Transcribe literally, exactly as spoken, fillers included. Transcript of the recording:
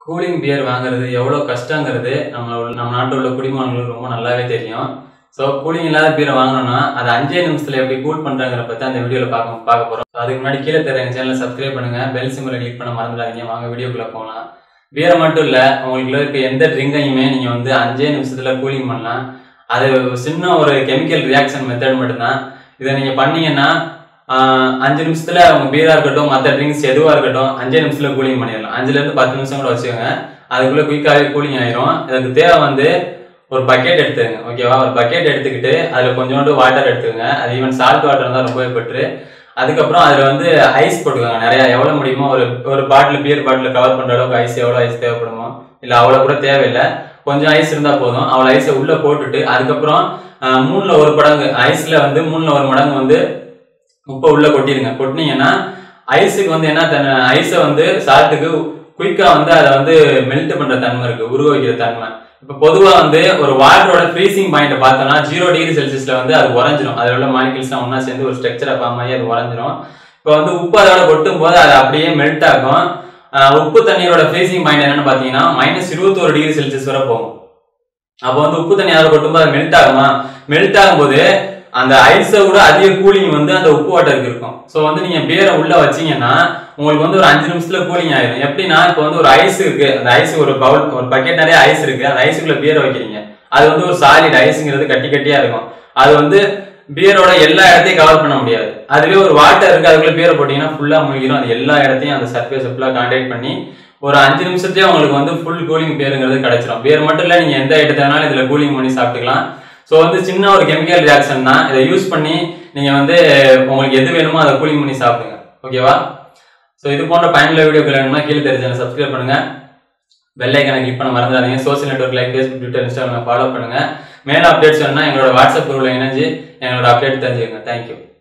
Cooling pier வாங்குறது எவ்வளோ கஷ்டங்கிறது நம்ம நம்ம நாட்டில் உள்ள குடிமகன்களுக்கு ரொம்ப நல்லாவே தெரியும். ஸோ கூலிங் இல்லாத பியரை வாங்கணும்னா அதை அஞ்சே நிமிஷத்தில் எப்படி கூல் பண்ணுறாங்கிற பற்றி அந்த வீடியோவில் பார்க்க பார்க்க போகிறோம். அதுக்கு முன்னாடி கீழே தெரிய எங்கள் சேனலை சப்ஸ்கிரைப் பண்ணுங்கள், பெல் சிம்மரை கிளிக் பண்ண மறந்துடாதீங்க. வாங்க வீடியோக்குள்ளே போகலாம். பியரை மட்டும் இல்லை, உங்களுக்கு இருக்க எந்த ட்ரிங்கையுமே நீங்கள் வந்து அஞ்சே நிமிஷத்தில் கூலிங் பண்ணலாம். அது சின்ன ஒரு கெமிக்கல் ரியாக்ஷன் மெத்தட் மட்டும்தான். இதை நீங்கள் பண்ணீங்கன்னா அஞ்சு நிமிஷத்துல உங்க பீரா இருக்கட்டும் மற்ற ட்ரிங்க்ஸ் எதுவாக இருக்கட்டும் அஞ்சே நிமிஷத்துல கூலிங் பண்ணிடலாம். அஞ்சுலேருந்து பத்து நிமிஷம் கூட வச்சுக்கோங்க, அதுக்குள்ளே குயிக்காகவே கூலிங் ஆயிரும். இதுக்கு தேவை வந்து ஒரு பக்கெட் எடுத்துக்கங்க, ஓகேவா? ஒரு பக்கெட் எடுத்துக்கிட்டு அதில் கொஞ்சோண்டு வாட்டர் எடுத்துக்கோங்க. அது ஈவன் சால்ட் வாட்டர் தான் ரொம்பவே பெட்ரு. அதுக்கப்புறம் அதில் வந்து ஐஸ் போட்டுக்கோங்க நிறையா, எவ்வளோ முடியுமோ. ஒரு ஒரு பாட்டில் பியர் பாட்டில் கவர் பண்ணுற அளவுக்கு ஐஸ் எவ்வளோ ஐஸ் தேவைப்படுமோ, இல்லை அவ்வளோ கூட தேவையில்லை, கொஞ்சம் ஐஸ் இருந்தால் போதும். அவ்வளோ ஐஸை உள்ளே போட்டுட்டு அதுக்கப்புறம் மூணில் ஒரு மடங்கு ஐஸில் வந்து மூணில் ஒரு மடங்கு வந்து உப்பை உள்ள கொட்டிடுங்க. கொட்டினீங்கன்னா ஐஸுக்கு வந்து என்ன தன்மை, ஐஸை வந்து சால்ட்டுக்கு குயிக்கா வந்து அதை வந்து மெல்ட் பண்ற தன்மை இருக்கு, உருவ வைக்கிற தன்மை. இப்போ பொதுவாக வந்து ஒரு வாட்டரோட ஃப்ரீசிங் பாயிண்ட் பார்த்தோம்னா ஜீரோ டிகிரி செல்சியஸ்ல வந்து அது உறைஞ்சிரும். அதில் உள்ள மாலிகுல்ஸ்லாம் ஒன்னா சேர்ந்து ஒரு ஸ்ட்ரக்சரை ஃபார்ம் ஆகி அது உறைஞ்சிரும். இப்போ வந்து உப்பு அதோட கொட்டும் போது அது அப்படியே மெல்ட் ஆகும். உப்பு தண்ணியோட ஃப்ரீசிங் பாயிண்ட் என்னன்னு பார்த்தீங்கன்னா மைனஸ் இருபத்தோரு டிகிரி செல்சியஸ் வரை போகும். அப்போ வந்து உப்பு தண்ணி அதோட கொட்டும்போது அது மெல்ட் ஆகுமா, மெல்ட் ஆகும்போது அந்த ஐஸை விட அதிக கூலிங் வந்து அந்த உப்பு வாட்டருக்கு இருக்கும். ஸோ வந்து நீங்க பியரை உள்ள வச்சீங்கன்னா உங்களுக்கு வந்து ஒரு அஞ்சு நிமிஷத்துல கூலிங் ஆயிடும். எப்படின்னா இப்போ வந்து ஒரு ஐஸ் இருக்கு, அந்த ஐஸ் ஒரு பவுல் ஒரு பக்கெட் நிறைய ஐஸ் இருக்கு, அந்த ஐஸுக்குள்ள பியரை வைக்கிறீங்க. அது வந்து ஒரு சாலிட் ஐஸுங்கிறது கட்டி கட்டியா இருக்கும். அது வந்து பியரோட எல்லா இடத்தையும் கவர் பண்ண முடியாது. அதுவே ஒரு வாட்டர் இருக்கு, அதுக்குள்ள பியரை போட்டீங்கன்னா ஃபுல்லா முழுகிடும். அது எல்லா இடத்தையும் அந்த சர்ஃபேஸ் ஃபுல்லா கான்டாக்ட் பண்ணி ஒரு அஞ்சு நிமிஷத்துலயே உங்களுக்கு வந்து ஃபுல் கூலிங் பியருங்கிறது கிடைச்சிடும். பியர் மட்டும் இல்ல, நீங்க எந்த ஐட்டத்தை வேணாலும் இதுல கூலிங் பண்ணி சாப்பிட்டுக்கலாம். ஸோ வந்து சின்ன ஒரு கெமிக்கல் ரியாக்ஷன் தான். இதை யூஸ் பண்ணி நீங்க வந்து உங்களுக்கு எது வேணுமோ அதை கூலிங் பண்ணி சாப்பிடுங்க, ஓகேவா? ஸோ இது போன்ற பயனுள்ள வீடியோக்கள் வேணும்னா கீழே தெரிஞ்ச சப்ஸ்கிரைப் பண்ணுங்க, பெல் ஐக்கானை கிளிக் பண்ண மறந்துடாதீங்க. Social network like Facebook, Twitter, Instagram follow பண்ணுங்க. மேல அப்டேட்ஸ் வேணும்னா எங்களோட வாட்ஸ்அப் குரூப்ல இணைஞ்சு எங்களோட அப்டேட் தெரிஞ்சுக்கோங்க. தேங்க்யூ.